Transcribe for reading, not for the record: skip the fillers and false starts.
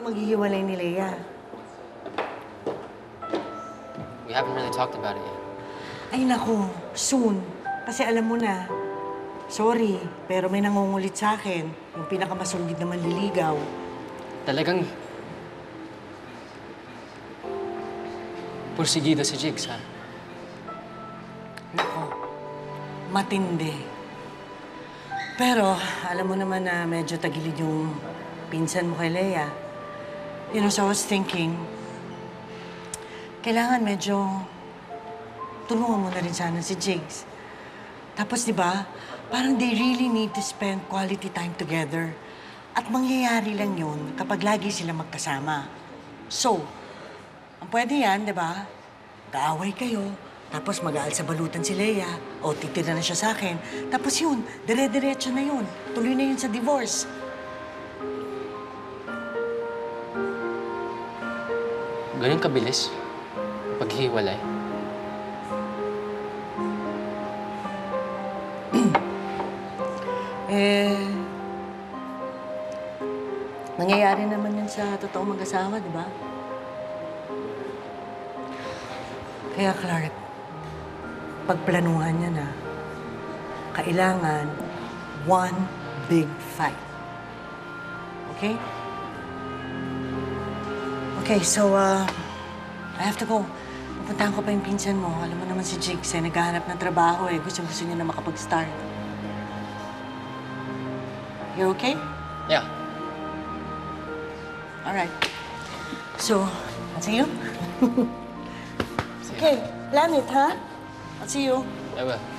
maghihiwalay ni Leia? We haven't really talked about it yet. Ay, naku. Soon. Kasi alam mo na, sorry, pero may nangungulit sa akin. Yung pinakamasungit na manliligaw. Talagang... Porsigido si Jigs, ha? Naku. Matindi. Pero, alam mo naman na medyo tagilid yung pinsan mo kay Leia. You know, so I was thinking, kailangan medyo tulungan mo na rin sana si Jigs. Tapos, di ba, parang they really need to spend quality time together. At mangyayari lang yun kapag lagi sila magkasama. So, ang pwede yan, di ba? Kaaway kayo, tapos mag-aal sa balutan si Leia, o titira na siya sa akin. Tapos yun, dire-diretso na yun. Tuloy na yun sa divorce. Ganun kabilis? Paghihiwalay? Nangyayari naman yun sa totoong mag-asawa, di ba? Kaya, Clark, pagplanuhan niya na, kailangan one big fight. Okay? Okay, so, I have to go. Pupuntahan ko pa yung pinsan mo. Alam mo naman si Jigs, naghahanap ng trabaho eh. Gusto niya na makapag-start. You okay? Yeah. All right. So, I'll see you. Okay, plan it, huh? I'll see you. I will.